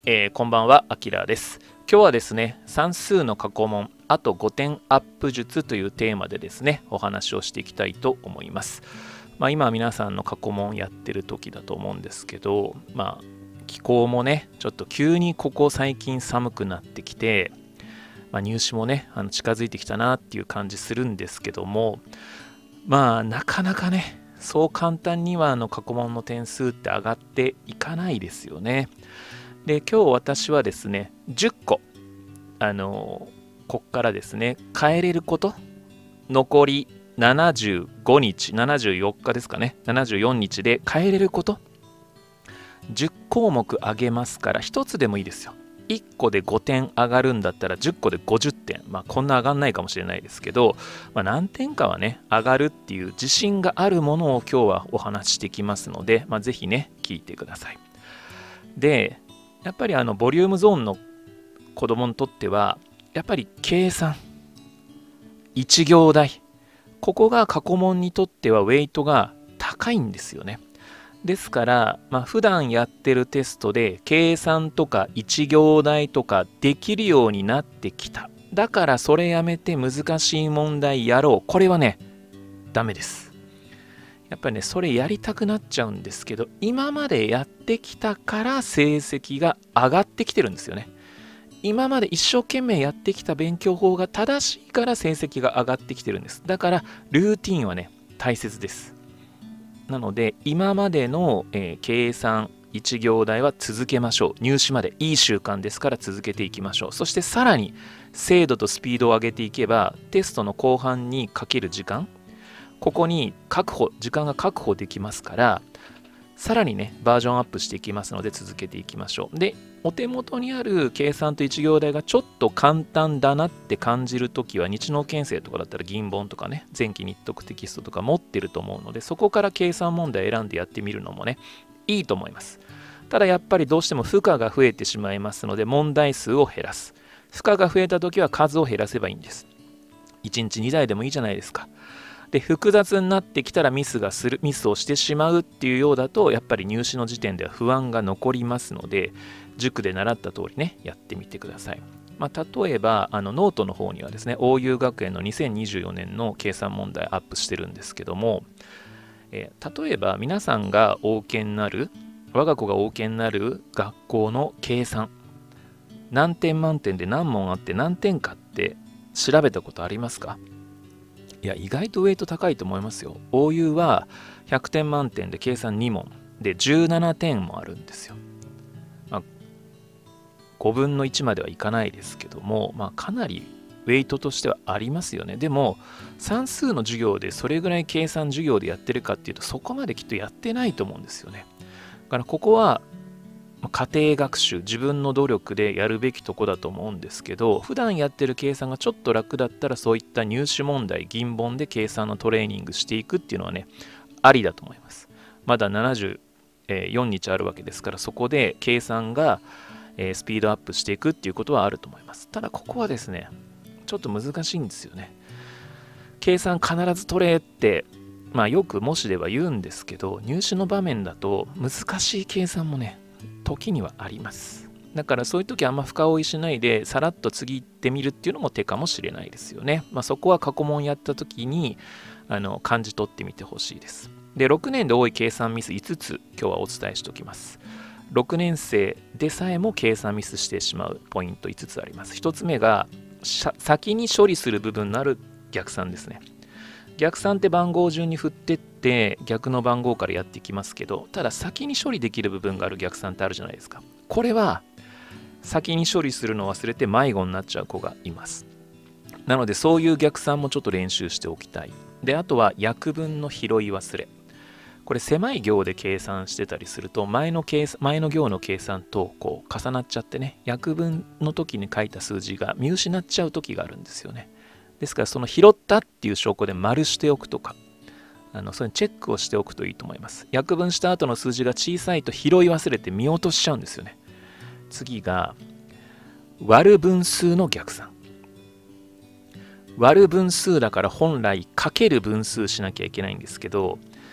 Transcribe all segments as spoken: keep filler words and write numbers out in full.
えー、こんばんは、あきらです。今日はですね、算数の過去問、あとごてんアップ術というテーマでですね、お話をしていきたいと思います。まあ、今皆さんの過去問やってる時だと思うんですけど、まあ、気候もね、ちょっと急にここ最近寒くなってきて、まあ、入試もね、あの近づいてきたなっていう感じするんですけども、まあ、なかなかね、そう簡単にはあの過去問の点数って上がっていかないですよね。で、今日私はですね、じゅっこ、あのこっからですね、変えれること、残りななじゅうごにち、ななじゅうよっかですかね、ななじゅうよっかで変えれること、じゅっこうもく上げますから、ひとつでもいいですよ。いっこでごてん上がるんだったらじゅっこでごじゅってん。まあこんな上がんないかもしれないですけど、まあ、何点かはね、上がるっていう自信があるものを今日はお話ししてきますので、まあ、ぜひね、聞いてください。で、やっぱりあのボリュームゾーンの子供にとっては、やっぱり計算、いち行題、ここが過去問にとってはウェイトが高いんですよね。ですから、まあ、普段やってるテストで計算とかいち行題とかできるようになってきた。だからそれやめて難しい問題やろう。これはね、ダメです。やっぱりね、それやりたくなっちゃうんですけど、今までやってきたから成績が上がってきてるんですよね。今まで一生懸命やってきた勉強法が正しいから成績が上がってきてるんです。だから、ルーティンはね、大切です。なので、今までの、えー、計算いち行題は続けましょう。入試までいい習慣ですから続けていきましょう。そしてさらに精度とスピードを上げていけば、テストの後半にかける時間、ここに確保、時間が確保できますから、さらにね、バージョンアップしていきますので続けていきましょう。で、お手元にある計算といち行題がちょっと簡単だなって感じるときは、日能研生とかだったら銀本とかね、前期日徳テキストとか持ってると思うので、そこから計算問題選んでやってみるのもね、いいと思います。ただやっぱりどうしても負荷が増えてしまいますので、問題数を減らす。負荷が増えたときは数を減らせばいいんです。いちにちにだいでもいいじゃないですか。で、複雑になってきたらミスがする、ミスをしてしまうっていうようだと、やっぱり入試の時点では不安が残りますので、塾で習った通りね、やってみてください。まあ、例えば、あのノートの方にはですね、オーユー 学園のにせんにじゅうよねんの計算問題アップしてるんですけども、えー、例えば皆さんがお受けになる、我が子がお受けになる学校の計算、何点満点で何問あって何点かって調べたことありますか？いや、意外とウェイト高いと思いますよ。オーユー はひゃくてん満点で計算に問でじゅうななてんもあるんですよ。まあ、ごぶんのいちまではいかないですけども、まあ、かなりウェイトとしてはありますよね。でも、算数の授業でそれぐらい計算授業でやってるかっていうと、そこまできっとやってないと思うんですよね。だからここは家庭学習、自分の努力でやるべきとこだと思うんですけど、普段やってる計算がちょっと楽だったら、そういった入試問題、銀本で計算のトレーニングしていくっていうのはね、ありだと思います。まだななじゅうよっかあるわけですから、そこで計算がスピードアップしていくっていうことはあると思います。ただここはですね、ちょっと難しいんですよね。計算必ず取れって、まあよく模試では言うんですけど、入試の場面だと難しい計算もね、時にはあります。だからそういう時あんま深追いしないでさらっと次行ってみるっていうのも手かもしれないですよね。まあ、そこは過去問やった時にあの感じ取ってみてほしいです。で、ろくねんで多い計算ミスいつつ今日はお伝えしておきます。ろくねん生でさえも計算ミスしてしまうポイントいつつあります。ひとつめが先に処理する部分のある逆算ですね。逆算って番号順に振ってって逆の番号からやっていきますけど、ただ先に処理できる部分がある逆算ってあるじゃないですか。これは先に処理するのを忘れて迷子になっちゃう子がいます。なのでそういう逆算もちょっと練習しておきたい。で、あとは約分の拾い忘れ。これ狭い行で計算してたりすると前の計算、前の行の計算とこう重なっちゃってね、約分の時に書いた数字が見失っちゃう時があるんですよね。ですからその拾ったっていう証拠で丸しておくとか、あのそれにチェックをしておくといいと思います。約分した後の数字が小さいと拾い忘れて見落としちゃうんですよね。次が割る分数の逆算。割る分数だから本来かける分数しなきゃいけないんですけど、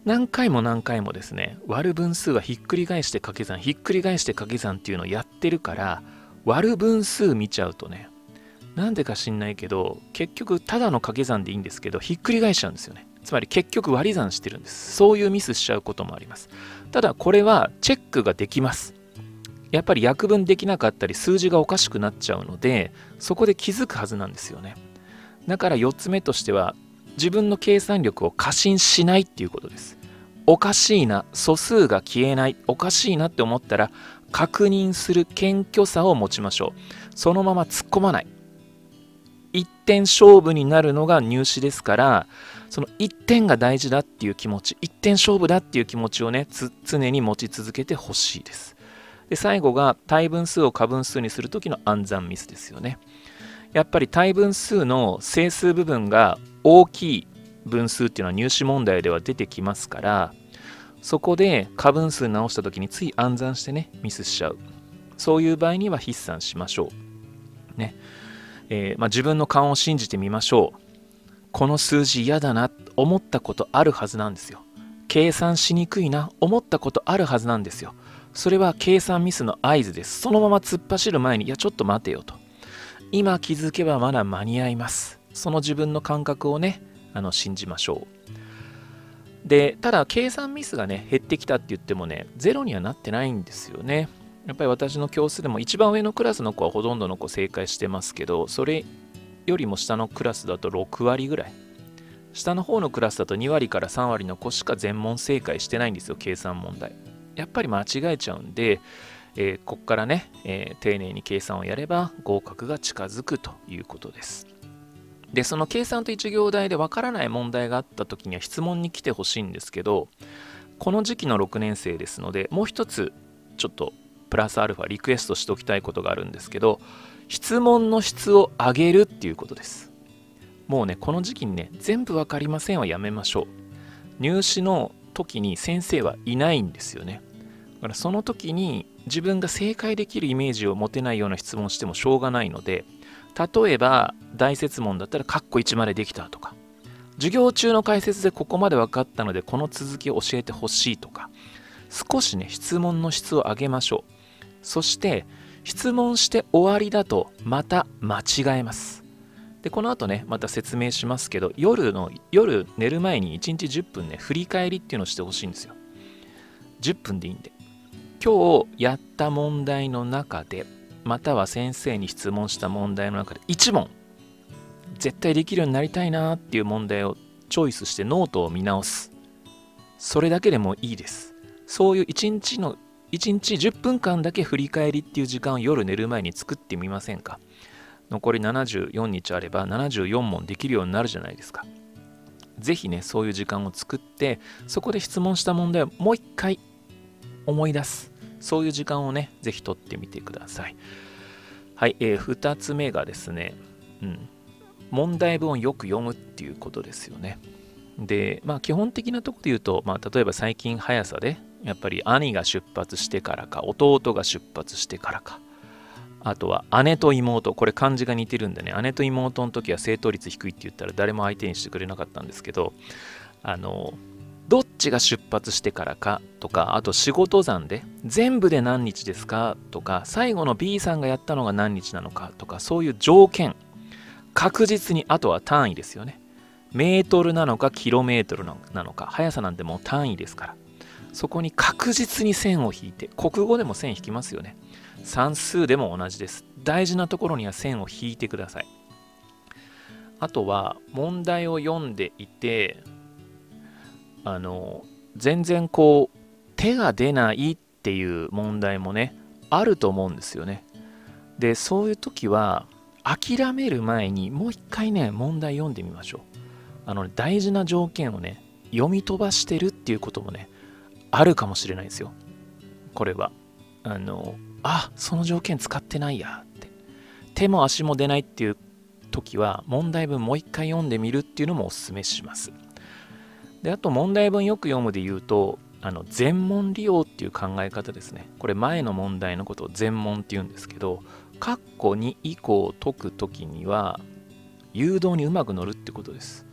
何回も何回もですね、割る分数はひっくり返して掛け算、ひっくり返して掛け算っていうのをやってるから、割る分数見ちゃうとね、なんでか知んないけど、結局ただの掛け算でいいんですけど、ひっくり返しちゃうんですよね。つまり結局割り算してるんです。そういうミスしちゃうこともあります。ただこれはチェックができます。やっぱり約分できなかったり数字がおかしくなっちゃうので、そこで気づくはずなんですよね。だからよっつめとしては、自分の計算力を過信しないっていうことです。おかしいな、素数が消えない、おかしいなって思ったら確認する謙虚さを持ちましょう。そのまま突っ込まない。一点勝負になるのが入試ですから、その一点が大事だっていう気持ち、一点勝負だっていう気持ちをね、常に持ち続けてほしいです。で、最後が対分数を過分数にするときの暗算ミスですよね。やっぱり対分数の整数部分が大きい分数っていうのは入試問題では出てきますから、そこで過分数直したときについ暗算してね、ミスしちゃう。そういう場合には筆算しましょう。ね。えーまあ、自分の勘を信じてみましょう。この数字嫌だな、思ったことあるはずなんですよ。計算しにくいな、思ったことあるはずなんですよ。それは計算ミスの合図です。そのまま突っ走る前に、いや、ちょっと待てよと。今気づけばまだ間に合います。その自分の感覚をね、あの信じましょう。で、ただ計算ミスがね、減ってきたって言ってもね、ゼロにはなってないんですよね。やっぱり私の教室でも一番上のクラスの子はほとんどの子正解してますけど、それよりも下のクラスだとろくわりぐらい。下の方のクラスだとにわりからさんわりの子しか全問正解してないんですよ、計算問題。やっぱり間違えちゃうんで、えー、こっからね、えー、丁寧に計算をやれば合格が近づくということです。で、その計算と一行題でわからない問題があった時には質問に来てほしいんですけど、この時期のろくねん生ですので、もう一つちょっとプラスアルファリクエストしておきたいことがあるんですけど、質問の質を上げるっていうことです。もうね、この時期にね、全部わかりませんはやめましょう。入試の時に先生はいないんですよね。だからその時に自分が正解できるイメージを持てないような質問をしてもしょうがないので、例えば大設問だったらカッコいちまでできたとか、授業中の解説でここまで分かったのでこの続きを教えてほしいとか、少しね、質問の質を上げましょう。そして質問して終わりだとまた間違えます。で、この後ね、また説明しますけど、夜の夜寝る前にいちにちじゅっぷんね、振り返りっていうのをしてほしいんですよ。じゅっぷんでいいんで。今日やった問題の中で、または先生に質問した問題の中でいち問、絶対できるようになりたいなっていう問題をチョイスしてノートを見直す。それだけでもいいです。そういういちにちのいちにちじゅっぷんかんだけ振り返りっていう時間を夜寝る前に作ってみませんか？残りななじゅうよっかあればななじゅうよん問できるようになるじゃないですか。ぜひね、そういう時間を作って、そこで質問した問題をもう一回思い出す。そういう時間をね、ぜひ取ってみてください。はい、えー、ふたつめがですね、うん、問題文をよく読むっていうことですよね。で、まあ基本的なところで言うと、まあ例えば最近速さで、やっぱり兄が出発してからか、弟が出発してからか、あとは姉と妹、これ漢字が似てるんでね、姉と妹の時は正答率低いって言ったら誰も相手にしてくれなかったんですけど、あの、どっちが出発してからかとか、あと仕事算で全部で何日ですかとか、最後の B さんがやったのが何日なのかとか、そういう条件、確実に、あとは単位ですよね。メートルなのかキロメートルなのか、速さなんてもう単位ですから、そこに確実に線を引いて、国語でも線引きますよね。算数でも同じです。大事なところには線を引いてください。あとは問題を読んでいて、あの全然こう手が出ないっていう問題もね、あると思うんですよね。で、そういう時は諦める前にもう一回ね、問題読んでみましょう。あの大事な条件をね、読み飛ばしてるっていうこともね、あるかもしれないですよ。これはあのあ、その条件使ってないやって、手も足も出ないっていう時は問題文もう一回読んでみるっていうのもおすすめします。で、あと問題文よく読むで言うと、あの全問利用っていう考え方ですね。これ前の問題のことを全問って言うんですけど、括弧に以降を解くときには誘導にうまく乗るってことです。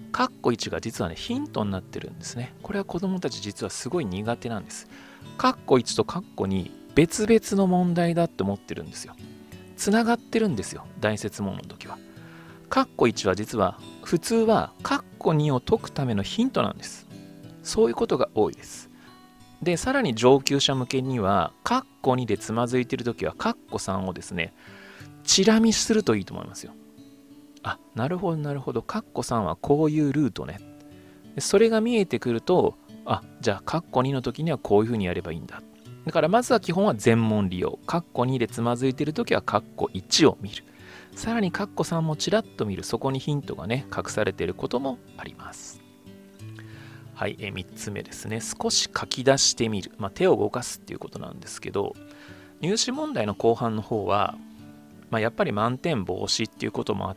カッコいちが実はね、ヒントになってるんですね。これは子供たち実はすごい苦手なんです。カッコいちとカッコに別々の問題だって思ってるんですよ。つながってるんですよ、大説問の時は。カッコいちは実は普通はカッコにを解くためのヒントなんです。そういうことが多いです。で、さらに上級者向けには、カッコにでつまずいている時はカッコさんをですね、チラ見するといいと思いますよ。あ、なるほどなるほど、カッコさんはこういうルートね。それが見えてくると、あ、じゃあカッコにの時にはこういうふうにやればいいんだ。だからまずは基本は全問利用。カッコにでつまずいている時はカッコいちを見る。さらにカッコさんもちらっと見る。そこにヒントがね、隠されていることもあります。はい、えみっつめですね。少し書き出してみる。まあ、手を動かすっていうことなんですけど、入試問題の後半の方は、まあ、やっぱり満点防止っていうこともあって、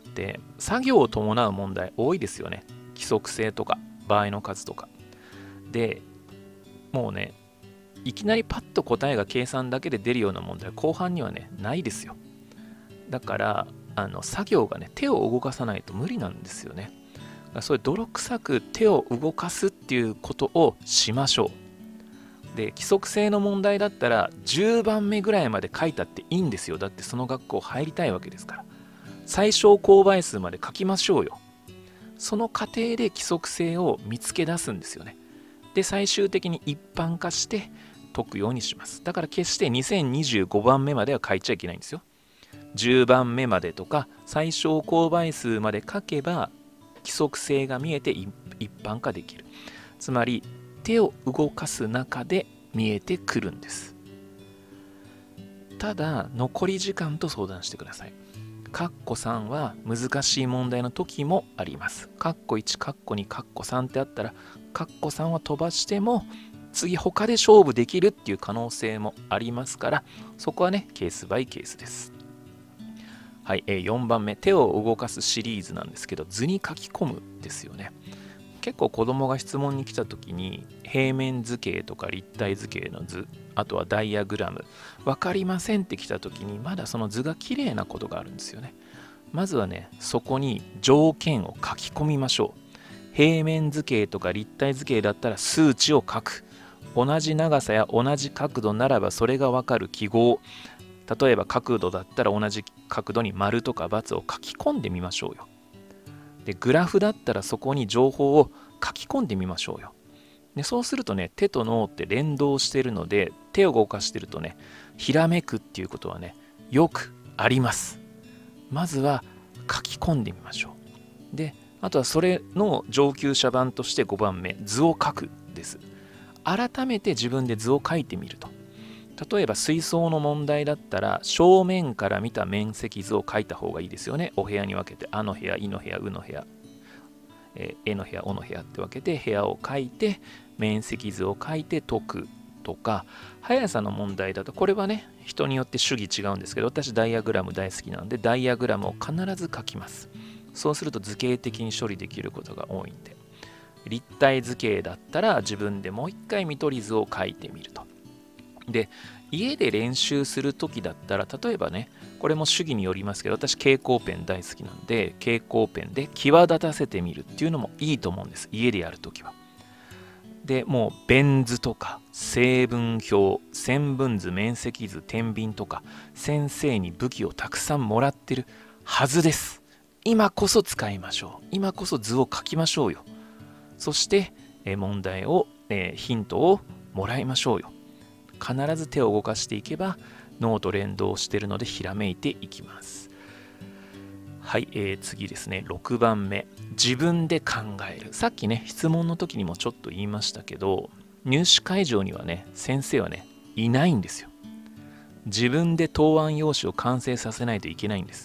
作業を伴う問題多いですよね。規則性とか、場合の数とか。で、もうね、いきなりパッと答えが計算だけで出るような問題、後半にはね、ないですよ。だから、あの作業がね、手を動かさないと無理なんですよね。そういう泥臭く手を動かすっていうことをしましょう。で、規則性の問題だったらじゅうばんめぐらいまで書いたっていいんですよ。だってその学校入りたいわけですから。最小公倍数まで書きましょうよ。その過程で規則性を見つけ出すんですよね。で、最終的に一般化して解くようにします。だから決してにせんにじゅうごばんめまでは書いちゃいけないんですよ。じゅうばんめまでとか最小公倍数まで書けば規則性が見えて一般化できる。つまり手を動かす中で見えてくるんです。ただ残り時間と相談してください。カッコさんは難しい問題の時もあります。カッコいち、カッコに、カッコさんってあったらカッコさんは飛ばしても次他で勝負できるっていう可能性もありますから、そこはねケースバイケースです。はい、えー、よんばんめ、手を動かすシリーズなんですけど、図に書き込むですよね。結構子供が質問に来た時に、平面図形とか立体図形の図、あとはダイアグラム、分かりませんって来た時に、まだその図が綺麗なことがあるんですよね。まずはね、そこに条件を書き込みましょう。平面図形とか立体図形だったら数値を書く。同じ長さや同じ角度ならばそれが分かる記号。例えば角度だったら同じ角度に丸とか×を書き込んでみましょうよ。で、グラフだったらそこに情報を書き込んでみましょうよ。で、そうするとね、手と脳って連動しているので、手を動かしてるとね、ひらめくっていうことはね、よくあります。まずは書き込んでみましょう。で、あとはそれの上級者版としてごばんめ、図を書くです。改めて自分で図を書いてみると。例えば水槽の問題だったら正面から見た面積図を書いた方がいいですよね。お部屋に分けて、あの部屋、いの部屋、うの部屋、えー、えの部屋、おの部屋って分けて部屋を書いて面積図を書いて解くとか、速さの問題だとこれはね人によって主義違うんですけど、私ダイアグラム大好きなのでダイアグラムを必ず書きます。そうすると図形的に処理できることが多いんで、立体図形だったら自分でもう一回見取り図を書いてみると。で、家で練習するときだったら、例えばね、これも主義によりますけど、私蛍光ペン大好きなんで、蛍光ペンで際立たせてみるっていうのもいいと思うんです。家でやるときは。で、もう弁図とか成分表、線分図、面積図、天秤とか、先生に武器をたくさんもらってるはずです。今こそ使いましょう。今こそ図を書きましょうよ。そして、え問題を、えヒントをもらいましょうよ。必ず手を動かしていけば脳と連動しているのでひらめいていきます。はい、えー、次ですね、ろくばんめ、自分で考える。さっきね質問の時にもちょっと言いましたけど、入試会場にはね先生はねいないんですよ。自分で答案用紙を完成させないといけないんです。×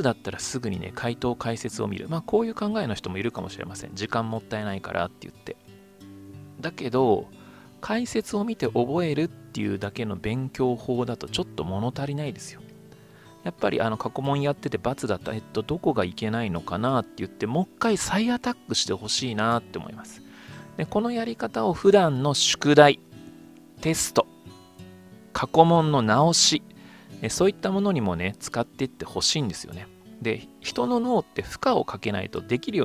だったらすぐにね回答解説を見る。まあこういう考えの人もいるかもしれません。時間もったいないからって言って。だけど解説を見て覚えるっていうだけの勉強法だとちょっと物足りないですよ。やっぱりあの過去問やってて×だったら、えっと、どこがいけないのかなって言って、もう一回再アタックしてほしいなって思います。で、このやり方を普段の宿題、テスト、過去問の直し、そういったものにもね、使っていってほしいんですよね。で、人の脳って負荷をかけないとできるよ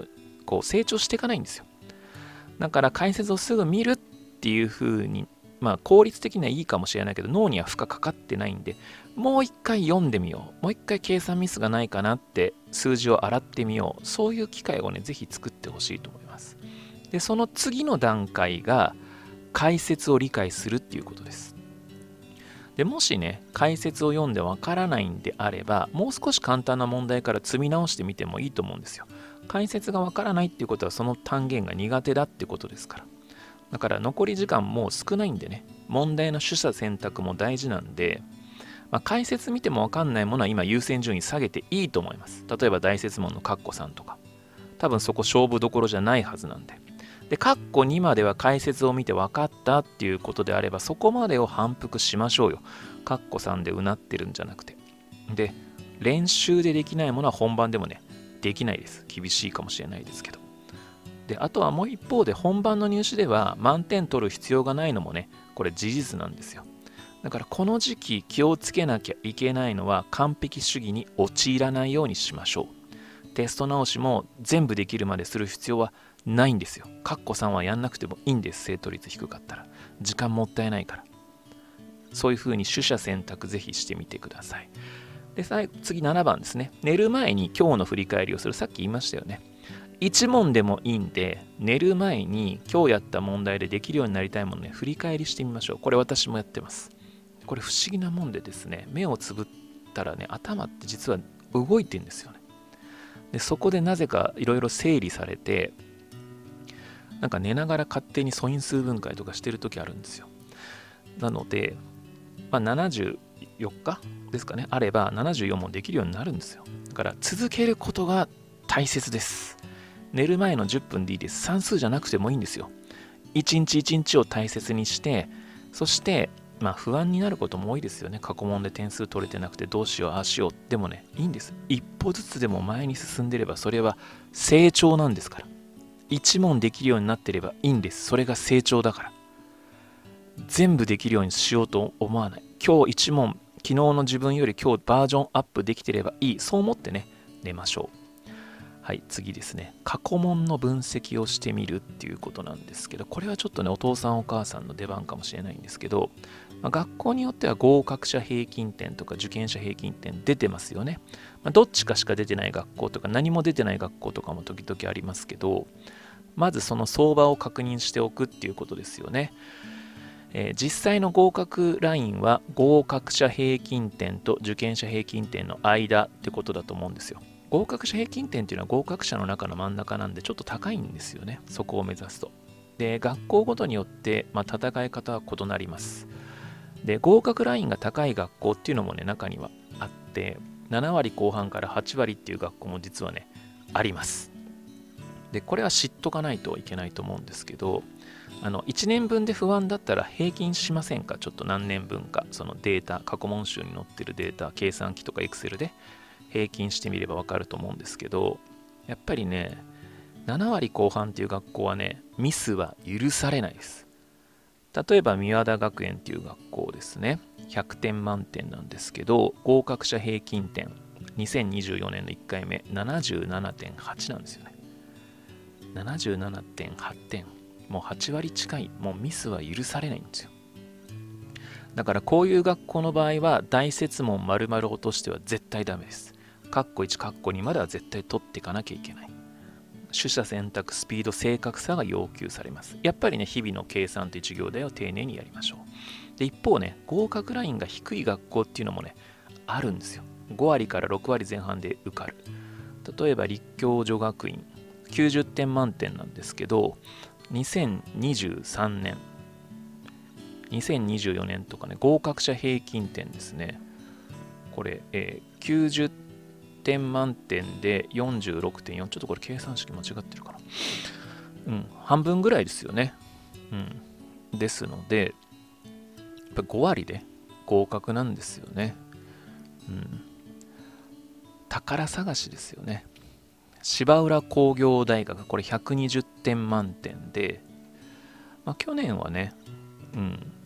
こう成長していかないんですよ。だから解説をすぐ見るっていう風に、まあ効率的にはいいかもしれないけど、脳には負荷かかってないんで、もう一回読んでみよう。もう一回計算ミスがないかなって数字を洗ってみよう。そういう機会をね、ぜひ作ってほしいと思います。で、その次の段階が解説を理解するっていうことです。で、もしね、解説を読んでわからないんであれば、もう少し簡単な問題から積み直してみてもいいと思うんですよ。解説がわからないっていうことはその単元が苦手だってことですから。だから残り時間もう少ないんでね、問題の取捨選択も大事なんで、まあ、解説見てもわかんないものは今優先順位下げていいと思います。例えば大説問のカッコさんとか。多分そこ勝負どころじゃないはずなんで。で、カッコにまでは解説を見て分かったっていうことであれば、そこまでを反復しましょうよ。カッコさんでうなってるんじゃなくて。で、練習でできないものは本番でもね、できないです。厳しいかもしれないですけど。で、あとはもう一方で本番の入試では満点取る必要がないのもね、これ事実なんですよ。だからこの時期気をつけなきゃいけないのは完璧主義に陥らないようにしましょう。テスト直しも全部できるまでする必要はないんですよ。カッコさんはやんなくてもいいんです。正答率低かったら。時間もったいないから。そういうふうに取捨選択ぜひしてみてください。で、最後、次ななばんですね。寝る前に今日の振り返りをする。さっき言いましたよね。いち問でもいいんで、寝る前に今日やった問題でできるようになりたいものね、振り返りしてみましょう。これ私もやってます。これ不思議なもんでですね、目をつぶったらね、頭って実は動いてんですよね。で、そこでなぜかいろいろ整理されて、なんか寝ながら勝手に素因数分解とかしてる時あるんですよ。なので、まあ、ななじゅうよっかですかね、あればななじゅうよん問できるようになるんですよ。だから続けることが大切です。寝る前のじゅっぷんでいいです。算数じゃなくてもいいんですよ。一日一日を大切にして、そして、まあ不安になることも多いですよね。過去問で点数取れてなくてどうしよう、ああしよう。でもね、いいんです。一歩ずつでも前に進んでれば、それは成長なんですから。一問できるようになってればいいんです。それが成長だから。全部できるようにしようと思わない。今日一問、昨日の自分より今日バージョンアップできてればいい。そう思ってね、寝ましょう。はい、次ですね。過去問の分析をしてみるっていうことなんですけど、これはちょっとね、お父さんお母さんの出番かもしれないんですけど、まあ、学校によっては合格者平均点とか受験者平均点出てますよね。まあ、どっちかしか出てない学校とか何も出てない学校とかも時々ありますけど、まずその相場を確認しておくっていうことですよね。えー、実際の合格ラインは合格者平均点と受験者平均点の間ってことだと思うんですよ。合格者平均点っていうのは合格者の中の真ん中なんでちょっと高いんですよね。そこを目指すと。で、学校ごとによって、まあ、戦い方は異なります。で、合格ラインが高い学校っていうのもね、中にはあって、ななわりこう半からはちわりっていう学校も実はね、あります。で、これは知っとかないといけないと思うんですけど、あのいちねんぶんで不安だったら平均しませんか？ちょっと何年分か、そのデータ、過去問集に載ってるデータ、計算機とか Excel で平均してみればわかると思うんですけど、やっぱりね、ななわりこう半っていう学校はね、ミスは許されないです。例えば、三和田学園っていう学校ですね。ひゃくてん満点なんですけど、合格者平均点、にせんにじゅうよねんのいっかいめ、ななじゅうななてんはちなんですよね。ななじゅうななてんはちてん。もうはちわり近い。もうミスは許されないんですよ。だからこういう学校の場合は、大設問丸々落としては絶対ダメです。カッコいち、カッコにまでは絶対取っていかなきゃいけない。取捨選択、スピード、正確さが要求されます。やっぱりね、日々の計算と授業題を丁寧にやりましょう。で、一方ね、合格ラインが低い学校っていうのもね、あるんですよ。ごわりからろくわりぜん半で受かる。例えば、立教女学院、きゅうじゅってん満点なんですけど、にせんにじゅうさんねん、にせんにじゅうよねんとかね、合格者平均点ですね。これ、えー、きゅうじゅってん満点で よんじゅうろくてんよん。ちょっとこれ計算式間違ってるかな。うん、半分ぐらいですよね。うん。ですので、やっぱごわりで合格なんですよね。うん。宝探しですよね。芝浦工業大学、これひゃくにじゅってん満点で、まあ、去年はね、うん、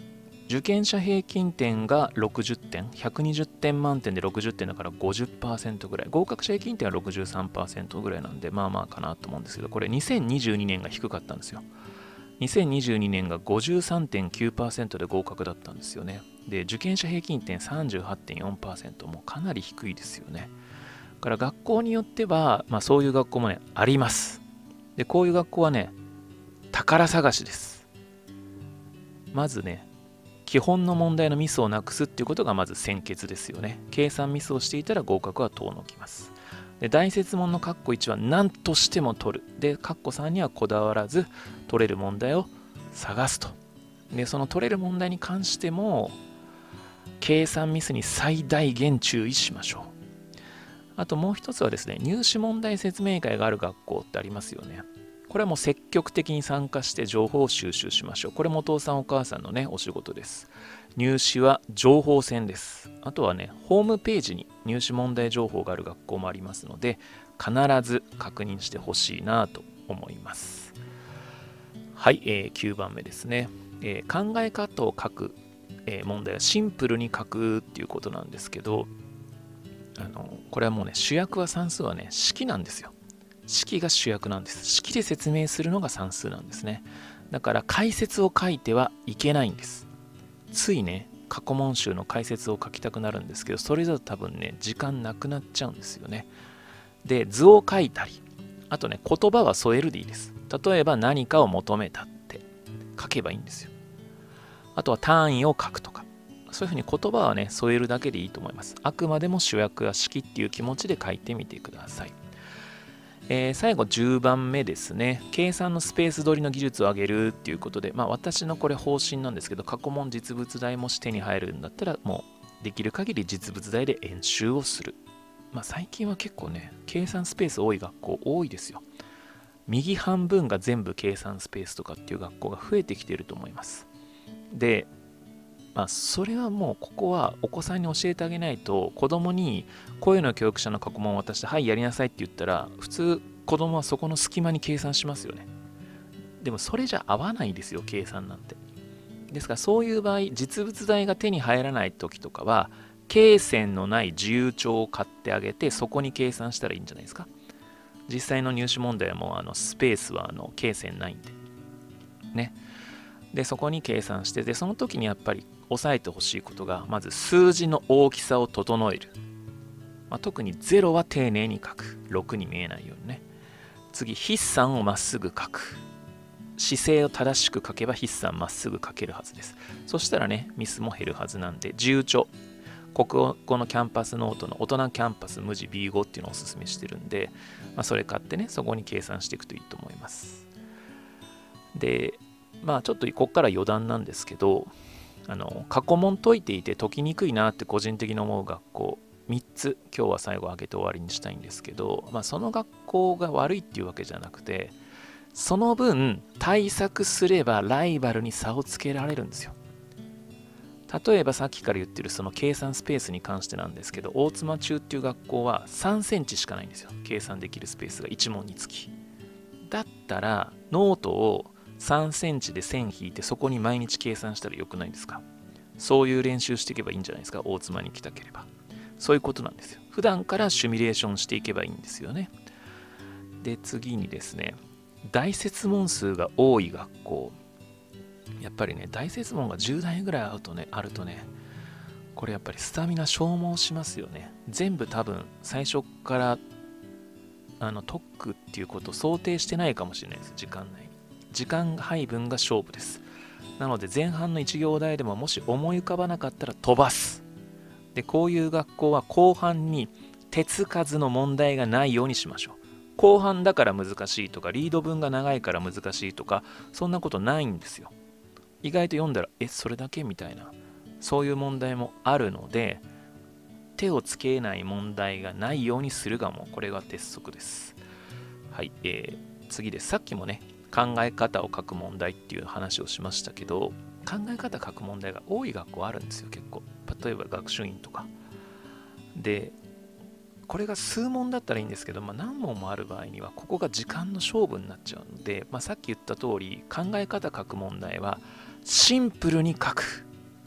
受験者平均点がろくじゅってん、ひゃくにじゅってん満点でろくじゅってんだから ごじゅっパーセント ぐらい、合格者平均点は ろくじゅうさんパーセント ぐらいなんで、まあまあかなと思うんですけど、これにせんにじゅうにねんが低かったんですよ。にせんにじゅうにねんが ごじゅうさんてんきゅうパーセント で合格だったんですよね。で、受験者平均点 さんじゅうはちてんよんパーセント、もうかなり低いですよね。だから学校によっては、まあそういう学校もね、あります。で、こういう学校はね、宝探しです。まずね、基本の問題のミスをなくすっていうことがまず先決ですよね。計算ミスをしていたら合格は遠のきます。で、大設問の括弧いちは何としても取る。で、括弧さんにはこだわらず取れる問題を探すと。で、その取れる問題に関しても計算ミスに最大限注意しましょう。あともう一つはですね、入試問題説明会がある学校ってありますよね。これはもう積極的に参加して情報を収集しましょう。これもお父さんお母さんのね、お仕事です。入試は情報戦です。あとはね、ホームページに入試問題情報がある学校もありますので、必ず確認してほしいなと思います。はい、えー、きゅうばんめですね。えー、考え方を書く、えー、問題はシンプルに書くっていうことなんですけど、あのこれはもうね、主役は算数はね、式なんですよ。式が主役なんです。式で説明するのが算数なんですね。だから解説を書いてはいけないんです。ついね、過去問集の解説を書きたくなるんですけど、それだと多分ね、時間なくなっちゃうんですよね。で、図を書いたり、あとね、言葉は添えるでいいです。例えば何かを求めたって書けばいいんですよ。あとは単位を書くとか、そういうふうに言葉はね、添えるだけでいいと思います。あくまでも主役は式っていう気持ちで書いてみてください。えー、最後じゅうばんめですね。計算のスペース取りの技術を上げるっていうことで、まあ私のこれ方針なんですけど、過去問実物大もし手に入るんだったら、もうできる限り実物大で演習をする。まあ最近は結構ね、計算スペース多い学校多いですよ。右半分が全部計算スペースとかっていう学校が増えてきていると思います。で、まあそれはもうここはお子さんに教えてあげないと、子供に声の教育者の過去問を渡して、はい、やりなさいって言ったら、普通子供はそこの隙間に計算しますよね。でもそれじゃ合わないですよ、計算なんて。ですからそういう場合、実物大が手に入らない時とかは、計線のない自由帳を買ってあげて、そこに計算したらいいんじゃないですか。実際の入試問題はもうあのスペースはあの計線ないんで。ね。で、そこに計算して、で、その時にやっぱり押さえてほしいことが、まず数字の大きさを整える。まあ、特にゼロは丁寧に書く。ろくに見えないようにね。次、筆算をまっすぐ書く。姿勢を正しく書けば筆算まっすぐ書けるはずです。そしたらね、ミスも減るはずなんで、自由帳。国語のキャンパスノートの大人キャンパス無地 ビーご っていうのをおすすめしてるんで、まあ、それ買ってね、そこに計算していくといいと思います。で、まあちょっとここから余談なんですけど、あの過去問解いていて解きにくいなって個人的に思う学校みっつ今日は最後挙げて終わりにしたいんですけど、まあ、その学校が悪いっていうわけじゃなくて、その分対策すればライバルに差をつけられるんですよ。例えばさっきから言ってるその計算スペースに関してなんですけど、大妻中っていう学校はさんセンチしかないんですよ。計算できるスペースがいち問につき。だったらノートをさんセンチで線引いてそこに毎日計算したらよくないですか。そういう練習していけばいいんじゃないですか。大妻に来たければ。そういうことなんですよ。普段からシミュレーションしていけばいいんですよね。で、次にですね、大設問数が多い学校。やっぱりね、大設問がじゅう題ぐらいあるとね、あるとね、これやっぱりスタミナ消耗しますよね。全部多分最初からあの解くっていうことを想定してないかもしれないです。時間内に。時間配分が勝負です。なので前半のいち行題でももし思い浮かばなかったら飛ばす。で、こういう学校は後半に手つかずの問題がないようにしましょう。後半だから難しいとか、リード文が長いから難しいとか、そんなことないんですよ。意外と読んだら、え、それだけみたいな、そういう問題もあるので、手をつけない問題がないようにするがもう、これが鉄則です。はい、えー、次です。さっきもね、考え方を書く問題っていう話をしましたけど、考え方書く問題が多い学校あるんですよ、結構。例えば学習院とか。で、これが数問だったらいいんですけど、まあ、何問もある場合には、ここが時間の勝負になっちゃうので、まあ、さっき言った通り、考え方書く問題は、シンプルに書く。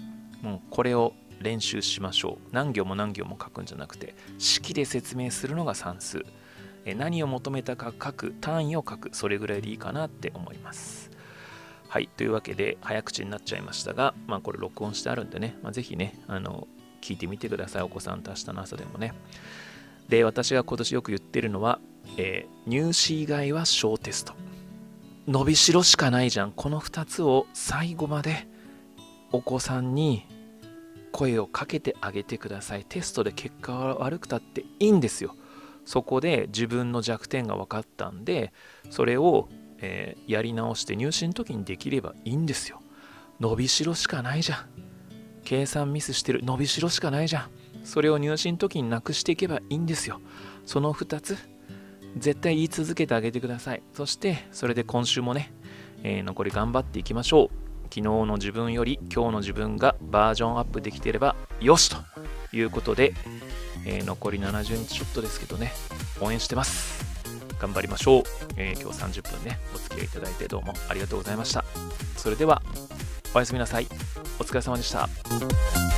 もうこれを練習しましょう。何行も何行も書くんじゃなくて、式で説明するのが算数。え何を求めたか書く、単位を書く、それぐらいでいいかなって思います。はい、というわけで早口になっちゃいましたが、まあこれ録音してあるんでね、まあ、ぜひね、あの聞いてみてください。お子さんと明日の朝でもね。で、私が今年よく言ってるのは、えー、入試以外は小テスト。伸びしろしかないじゃん。このふたつを最後までお子さんに声をかけてあげてください。テストで結果が悪くたっていいんですよ。そこで自分の弱点が分かったんで、それを、えー、やり直して入試の時にできればいいんですよ。伸びしろしかないじゃん。計算ミスしてる。伸びしろしかないじゃん。それを入試の時になくしていけばいいんですよ。そのふたつ、絶対言い続けてあげてください。そして、それで今週もね、えー、残り頑張っていきましょう。昨日の自分より今日の自分がバージョンアップできていればよしということで、えー、残りななじゅうにちちょっとですけどね、応援してます。頑張りましょう。えー、今日さんじゅっぷんね、お付き合いいただいてどうもありがとうございました。それでは、おやすみなさい。お疲れ様でした。